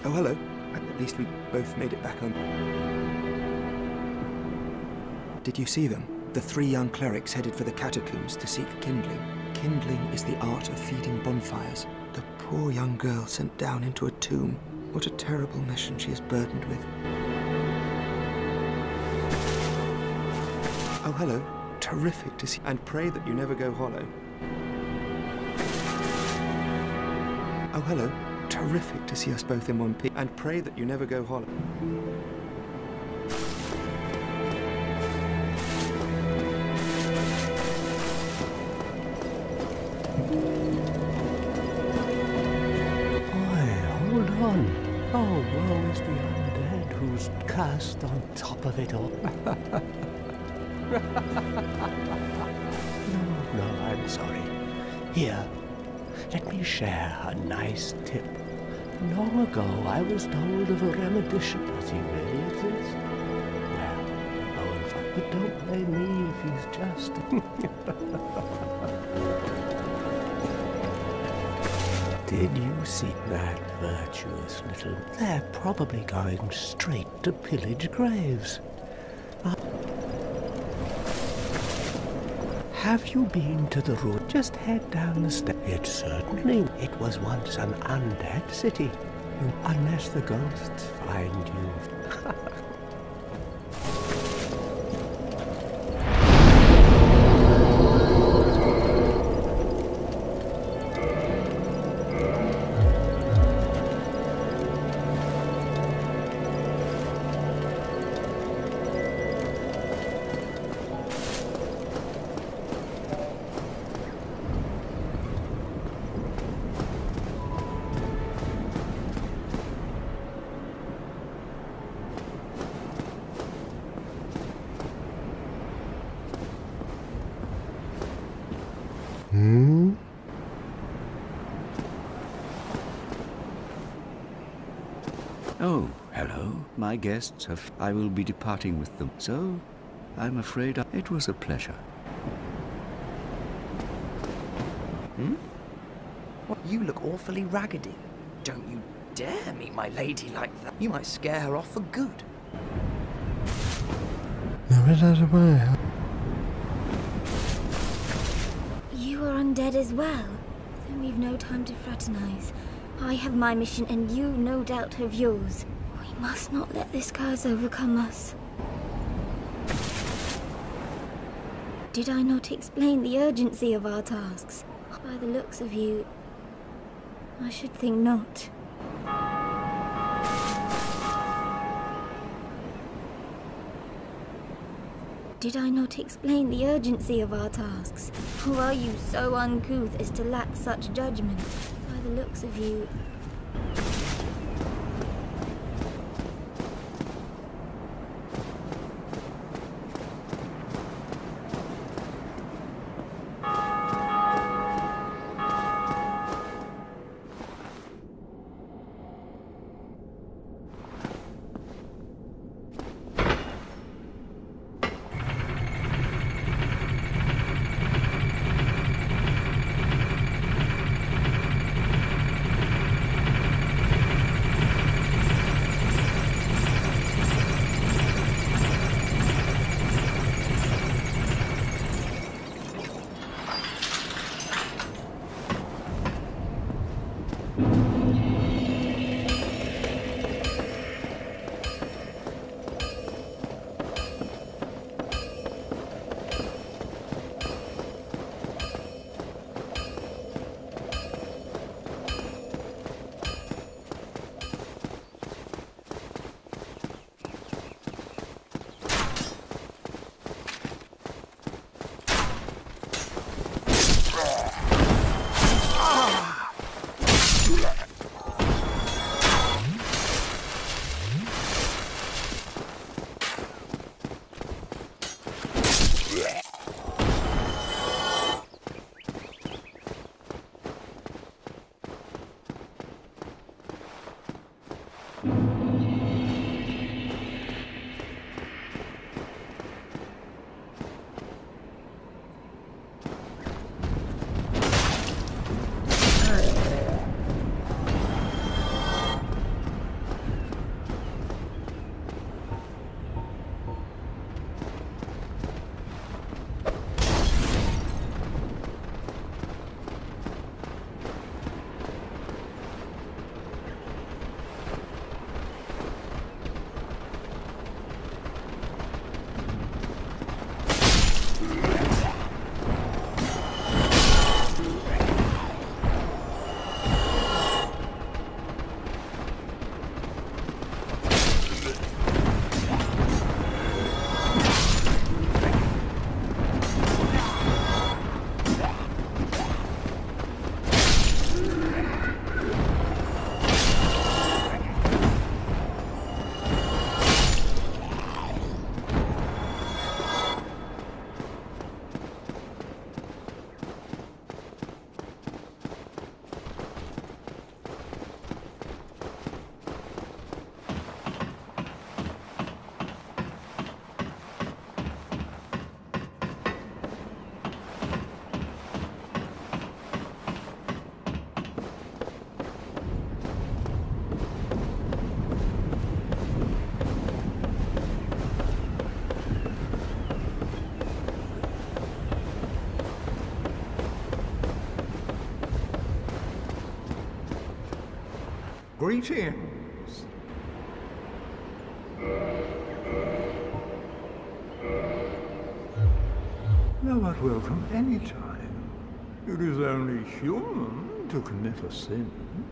Oh, hello. At least we both made it back home. Did you see them? The 3 young clerics headed for the catacombs to seek kindling. Kindling is the art of feeding bonfires. The poor young girl sent down into a tomb. What a terrible mission she is burdened with. Oh, hello. Terrific to see. And pray that you never go hollow. Oh, hello. Terrific to see us both in one piece. And pray that you never go hollow. Hold on. Oh, woe is the undead who's cursed on top of it all. No, I'm sorry. Here, let me share a nice tip. Long ago, I was told of a remedition. Does he really exist? Well, Owen Fine, but don't blame me if he's just... Did you see that virtuous little... They're probably going straight to pillage graves. Have you been to the road? Just head down the steps. It was once an undead city. Unless the ghosts find you. Oh, hello. My guests have... I will be departing with them. So, I'm afraid it was a pleasure. What? You look awfully raggedy. Don't you dare meet my lady like that. You might scare her off for good. You are undead as well. Then we've no time to fraternize. I have my mission and you no doubt have yours. We must not let this curse overcome us. Did I not explain the urgency of our tasks? By the looks of you, I should think not. Did I not explain the urgency of our tasks? Or are you so uncouth as to lack such judgment? By the looks of you... Greetings. Thou art welcome any time. It is only human to commit a sin.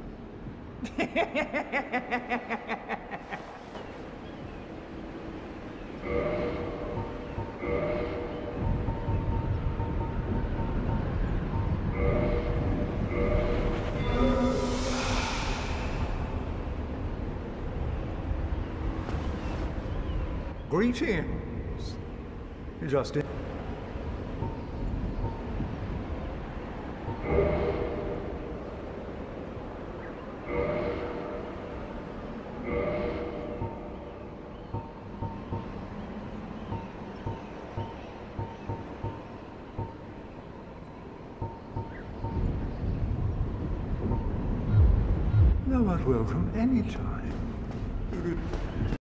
Greetings. Just in. Thou art welcome any time.